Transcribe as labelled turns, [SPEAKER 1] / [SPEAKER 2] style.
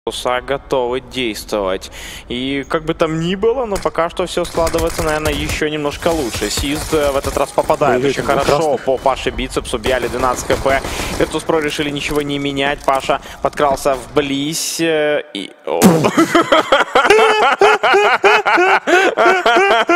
[SPEAKER 1] Готовы действовать. И как бы там ни было, но пока что все складывается, наверное, еще немножко лучше. Сист в этот раз попадает очень хорошо по Паше бицепсу. Бьяли 12 хп. Virtus.pro решили ничего не менять. Паша подкрался вблизь и...